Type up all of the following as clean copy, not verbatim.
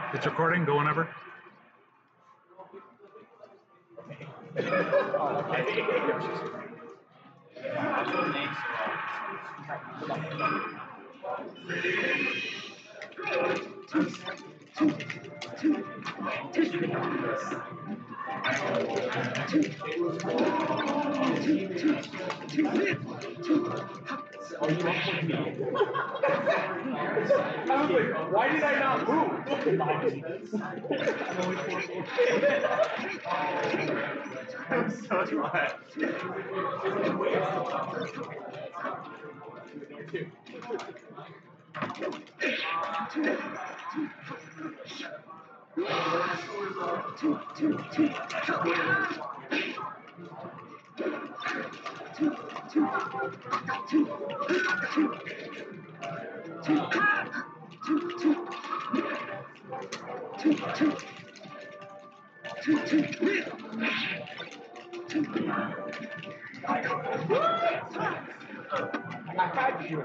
It's recording. Go whenever. I was like, why did I not move? I'm so glad. I had you.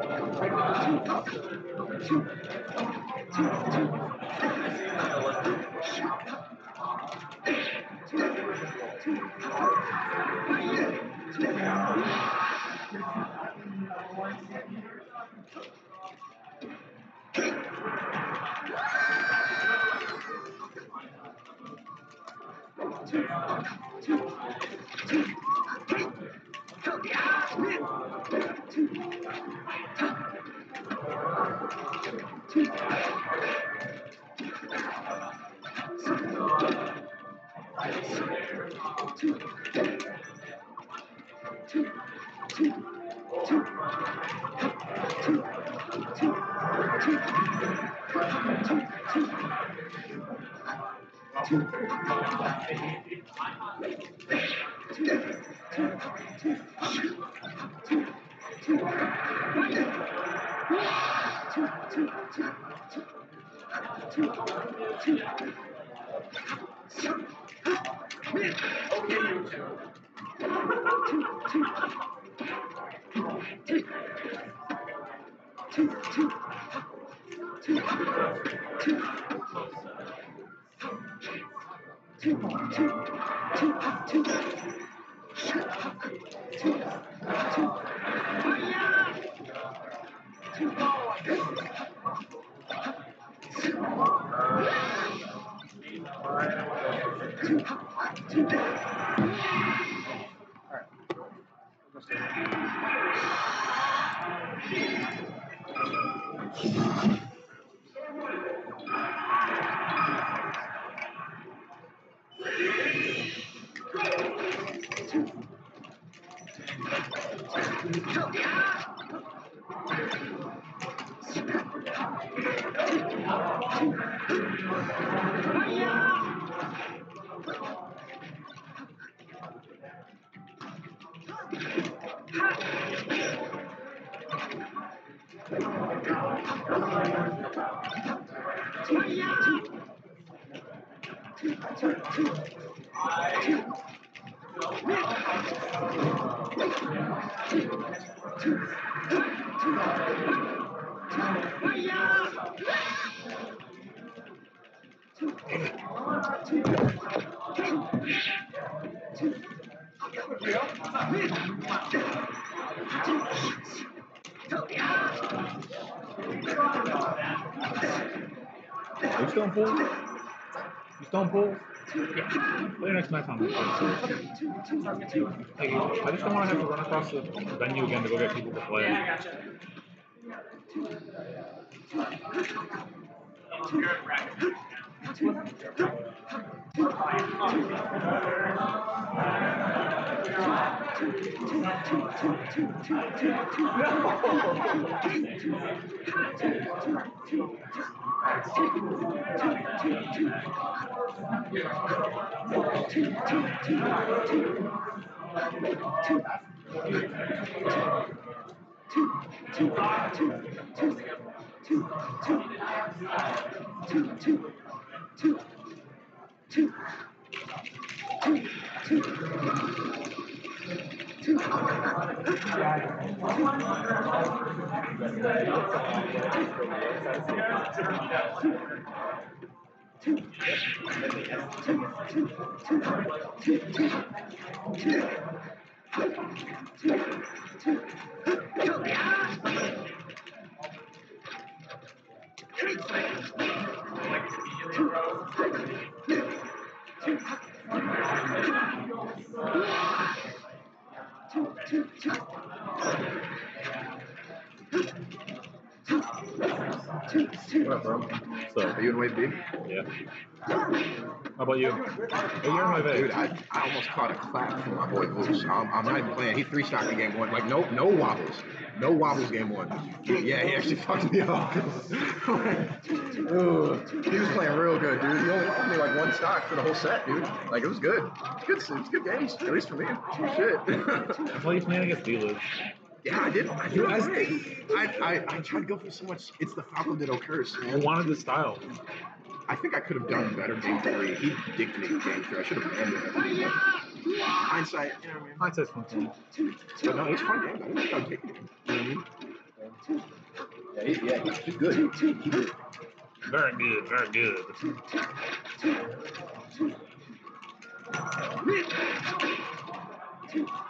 Are you still in pool? You still in pool? Yeah. Play next match on. Hey, I just don't want to have to run across the venue again to go get people to play. Yeah, I gotcha. You're at practice. What up, bro? So, Are you in wave B? yeah. How about you? Oh, you're in my Dude, bag. I almost caught a clap from my boy Moose. I'm not even playing. He 3-stocked me game one. Like, no wobbles. No wobbles game one. Yeah, he actually fucked me up. He was playing real good, dude. He only offered me like 1 stock for the whole set, dude. Like, it was good. It was good games, at least for me. Shit. That's why you're playing against dealers. Yeah, I did. I tried to go for so much. It's the Falco Ditto curse, man. I wanted the style. I think I could have done better game 3. He dicked me in game 3. I should have banned it. Hindsight, you know what I mean? Hindsight's one thing. But no, it was a fun game. I didn't think I would take it. You know what I mean? Yeah, he's good. He did. Very good, very good.